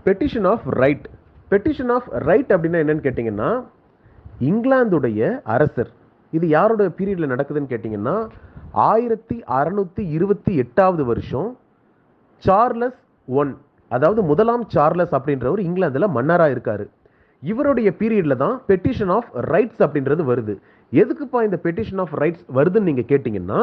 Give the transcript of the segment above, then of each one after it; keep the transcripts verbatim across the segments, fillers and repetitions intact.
Petition of right. Petition of right அப்படின்னா என்னன்னு கேட்டிங்கன்னா, இங்கிலாந்துடைய அரசர், இது யாரோட பீரியடில் நடக்குதுன்னு கேட்டிங்கன்னா, ஆயிரத்தி அறநூற்றி இருபத்தி எட்டாவது வருஷம் சார்லஸ் ஒன், அதாவது முதலாம் சார்லஸ் அப்படின்றவர் இங்கிலாந்தில் மன்னராக இருக்காரு. இவருடைய பீரியடில் தான் பெட்டிஷன் ஆஃப் ரைட்ஸ் அப்படின்றது வருது. எதுக்குப்பா இந்த பெட்டிஷன் ஆஃப் ரைட்ஸ் வருதுன்னு நீங்கள் கேட்டிங்கன்னா,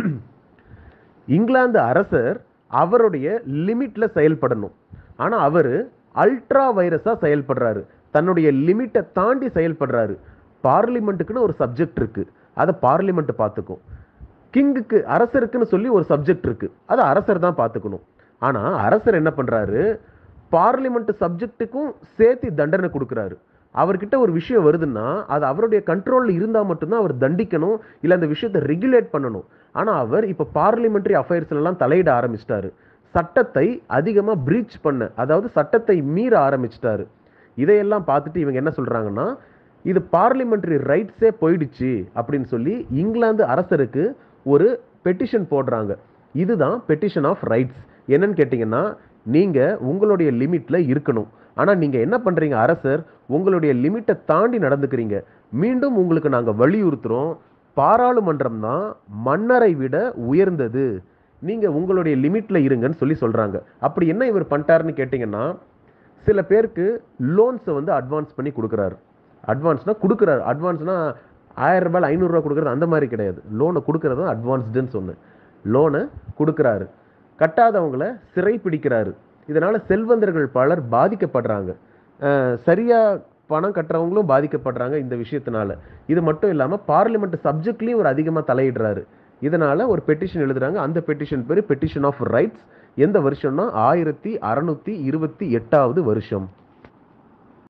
இங்கிலாந்து அரசர் அவருடைய லிமிட்டில் செயல்படணும். ஆனால் அவர் அல்ட்ரா வைரஸாக செயல்படுறாரு, தன்னுடைய லிமிட்டை தாண்டி செயல்படுறாரு. பார்லிமெண்ட்டுக்குன்னு ஒரு சப்ஜெக்ட் இருக்குது, அதை பார்லிமெண்ட் பார்த்துக்கும். கிங்குக்கு, அரசருக்குன்னு சொல்லி ஒரு சப்ஜெக்ட் இருக்குது, அதை அரசர் தான் பார்த்துக்கணும். ஆனால் அரசர் என்ன பண்ணுறாரு, பார்லிமெண்ட் சப்ஜெக்ட்டுக்கும் சேர்த்து தண்டனை கொடுக்குறாரு. அவர்கிட்ட ஒரு விஷயம் வருதுன்னா அது அவருடைய கண்ட்ரோலில் இருந்தால் மட்டும்தான் அவர் தண்டிக்கணும், இல்லை அந்த விஷயத்தை ரெகுலேட் பண்ணணும். ஆனால் அவர் இப்போ பார்லிமெண்ட்ரி அஃபேர்ஸ்லாம் தலையிட ஆரம்பிச்சிட்டாரு. சட்டத்தை அதிகமாக பிரீச் பண்ண, அதாவது சட்டத்தை மீற ஆரம்பிச்சிட்டாரு. இதையெல்லாம் பார்த்துட்டு இவங்க என்ன சொல்கிறாங்கன்னா, இது பார்லிமெண்ட்ரி ரைட்ஸே போயிடுச்சு அப்படின்னு சொல்லி இங்கிலாந்து அரசருக்கு ஒரு பெட்டிஷன் போடுறாங்க. இதுதான் பெட்டிஷன் ஆஃப் ரைட்ஸ். என்னன்னு கேட்டிங்கன்னா, நீங்கள் உங்களுடைய லிமிட்டில் இருக்கணும், ஆனால் நீங்கள் என்ன பண்ணுறீங்க, அரசர் உங்களுடைய லிமிட்டை தாண்டி நடந்துக்கிறீங்க. மீண்டும் உங்களுக்கு நாங்கள் வலியுறுத்துகிறோம், பாராளுமன்றம் தான் மன்னரை விட உயர்ந்தது, நீங்கள் உங்களுடைய லிமிட்டில் இருங்கன்னு சொல்லி சொல்கிறாங்க. அப்படி என்ன இவர் பண்ணிட்டாருன்னு கேட்டிங்கன்னா, சில பேருக்கு லோன்ஸை வந்து அட்வான்ஸ் பண்ணி கொடுக்குறாரு. அட்வான்ஸ்னால் கொடுக்குறாரு, அட்வான்ஸ்னால் ஆயிரம் ரூபாய் ஐநூறுரூவா கொடுக்குறது அந்த மாதிரி கிடையாது. லோனை கொடுக்குறது தான் அட்வான்ஸ்டுன்னு சொன்னேன். லோனை கொடுக்குறாரு, கட்டாதவங்களை சிறை பிடிக்கிறாரு. இதனால் செல்வந்தர்கள் பலர் பாதிக்கப்படுறாங்க, சரியாக பணம் கட்டுறவங்களும் பாதிக்கப்படுறாங்க இந்த விஷயத்தினால. இது மட்டும் இல்லாமல் பார்லிமெண்ட் சப்ஜெக்ட்லேயும் ஒரு அதிகமாக தலையிடுறாரு. இதனால் ஒரு பெட்டிஷன் எழுதுறாங்க. அந்த பெட்டிஷன் பேர் பெட்டிஷன் ஆஃப் ரைட்ஸ். எந்த வருஷம்னா ஆயிரத்தி அறநூற்றி இருபத்தி எட்டாவது வருஷம்.